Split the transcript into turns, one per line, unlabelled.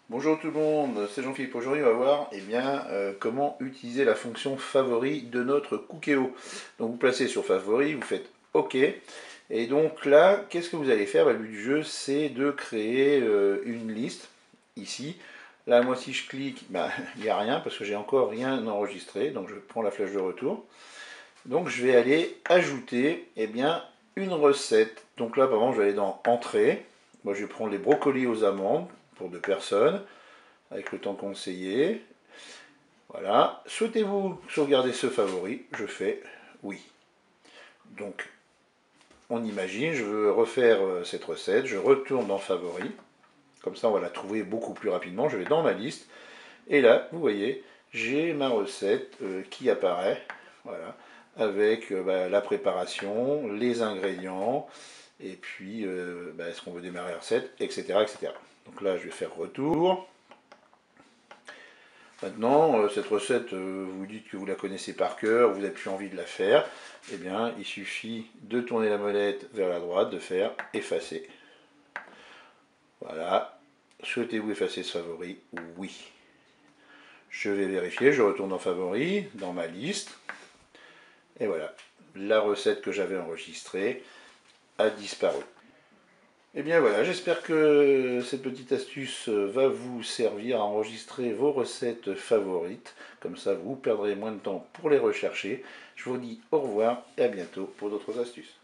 Bonjour tout le monde, c'est Jean-Philippe. Aujourd'hui, on va voir comment utiliser la fonction favori de notre Cookéo. Donc vous placez sur favori, vous faites OK. Et donc là, qu'est-ce que vous allez faire? Le but du jeu, c'est de créer une liste ici. Là, moi, si je clique, il n'y a rien parce que j'ai encore rien enregistré. Donc je prends la flèche de retour. Donc je vais aller ajouter une recette. Donc là, par exemple, je vais aller dans Entrée. Moi, je vais prendre les brocolis aux amandes pour 2 personnes avec le temps conseillé. Voilà. Souhaitez-vous sauvegarder ce favori? Je fais oui. Donc, on imagine, je veux refaire cette recette, je retourne dans Favoris. Comme ça, on va la trouver beaucoup plus rapidement. Je vais dans ma liste. Et là, vous voyez, j'ai ma recette qui apparaît. Voilà. Avec la préparation, les ingrédients, et puis est-ce qu'on veut démarrer la recette, etc., etc. Donc là, je vais faire retour. Maintenant, cette recette, vous dites que vous la connaissez par cœur, vous n'avez plus envie de la faire, eh bien, il suffit de tourner la molette vers la droite, de faire effacer. Voilà. Souhaitez-vous effacer ce favori? Oui. Je vais vérifier, je retourne dans Favoris, dans ma liste, et voilà. La recette que j'avais enregistrée a disparu. Et bien voilà, j'espère que cette petite astuce va vous servir à enregistrer vos recettes favorites. Comme ça, vous perdrez moins de temps pour les rechercher. Je vous dis au revoir et à bientôt pour d'autres astuces.